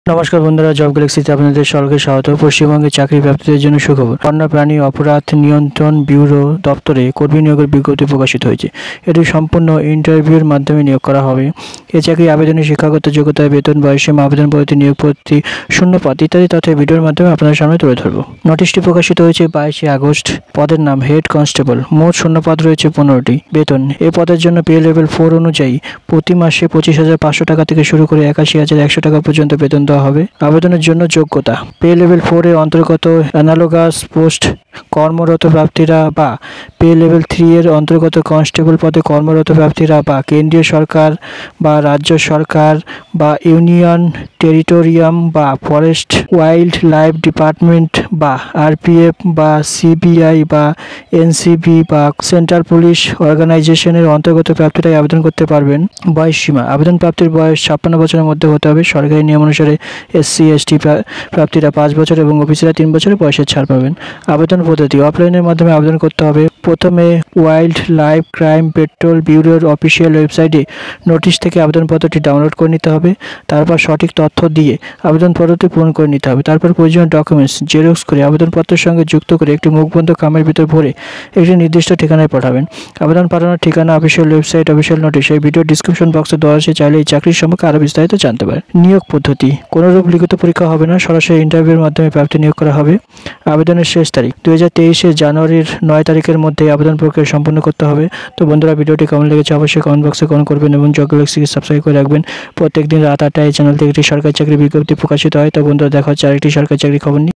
নমস্কার বন্ধুরা, জব গ্যালাক্সিতে আপনাদের সকলকে স্বাগত। পশ্চিমবঙ্গে চাকরি প্রাপ্তিদের জন্য সুখবর। বন্যপ্রাণী অপরাধ নিয়ন্ত্রণ ব্যুরো দপ্তরে কর্মী নিয়োগের বিজ্ঞপ্তি প্রকাশিত হয়েছে। এটি সম্পূর্ণ ইন্টারভিউর মাধ্যমে নিয়োগ করা হবে। এই চাকরি আবেদনে শিক্ষাগত যোগ্যতা, বেতন, বয়সসীমা, আবেদন পদ্ধতি, নিয়োগ পদ্ধতি, শূন্যপদ ইত্যাদি তথ্য ভিডিওর মাধ্যমে আপনাদের সামনে তুলে ধরব। নোটিশটি প্রকাশিত হয়েছে 22 আগস্ট। পদের নাম হেড কনস্টেবল। মোট শূন্যপদ রয়েছে 15টি। বেতন এই পদের জন্য পে লেভেল 4 অনুযায়ী প্রতি মাসে 25,500 টাকা থেকে শুরু করে 81,100 টাকা পর্যন্ত বেতন দেওয়া হবে। আবেদনের জন্য যোগ্যতা পে লেভেল 4 এর অন্তর্গত অ্যানালোগাস পোস্ট কর্মরত প্রার্থীরা বা পে লেভেল 3 এর অন্তর্গত কনস্টেবল পদে কর্মরত প্রার্থীরা বা কেন্দ্রীয় সরকার বা রাজ্য সরকার বা ইউনিয়ন টেরিটোরিয়াম বা ফরেস্ট ওয়াইল্ড লাইফ ডিপার্টমেন্ট বা আরপিএফ বা সিবিআই বা এনসিবি বা সেন্ট্রাল পুলিশ অর্গানাইজেশনের অন্তর্গত প্রার্থীরাই আবেদন করতে পারবেন। বয়স সীমা আবেদন প্রাপ্তির বয়স 56 বছরের মধ্যে হতে হবে। সরকারি নিয়ম অনুসারে এসসি এসটি প্রার্থীরা 5 বছর এবং ওবিসিরা 3 বছরের বয়সের ছাড় পাবেন। আবেদন পদ্ধতি অফলাইনের মাধ্যমে আবেদন করতে হবে। প্রথমে ওয়াইল্ড লাইফ ক্রাইম পেট্রোল ব্যুরোর অফিসিয়াল ওয়েবসাইটে নোটিশ থেকে আবেদনপত্রটি ডাউনলোড করে নিতে হবে। তারপর সঠিক তথ্য দিয়ে আবেদনপত্রটি পূরণ করে নিতে হবে। তারপর প্রয়োজনীয় ডকুমেন্টস জেরক্স করে আবেদনপত্রের সঙ্গে যুক্ত করে একটি মুখবন্ধ খামের ভিতর ভরে একটি নির্দিষ্ট ঠিকানায় পাঠাবেন। আবেদন পাঠানোর ঠিকানা, অফিসিয়াল ওয়েবসাইট, অফিসিয়াল নোটিশ এই ভিডিও ডিসক্রিপশন বক্সে দেওয়া আছে। চাইলে এই চাকরির সম্পর্কে আরও বিস্তারিত জানতে পারেন। নিয়োগ পদ্ধতি কোনোরূপ লিখিত পরীক্ষা হবে না, সরাসরি ইন্টারভিউর মাধ্যমে প্রার্থী নিয়োগ করা হবে। আবেদনের শেষ তারিখ 2023 জানুয়ারির 9 তারিখের মধ্যে আবেদন প্রক্রিয়া সম্পন্ন করতে হবে। তো বন্ধুরা, ভিডিওটি কেমন লেগেছে অবশ্যই কমেন্ট বক্সে কমেন্ট করবেন এবং জব গ্যালাক্সিকে সাবস্ক্রাইব করে রাখবেন। প্রত্যেকদিন রাত 8টায় এই চ্যানেল থেকে একটি সরকারি চাকরি বিজ্ঞপ্তি প্রকাশিত হয়। তো বন্ধুরা, দেখা হচ্ছে আরেকটি সরকারি চাকরি খবর নিয়ে।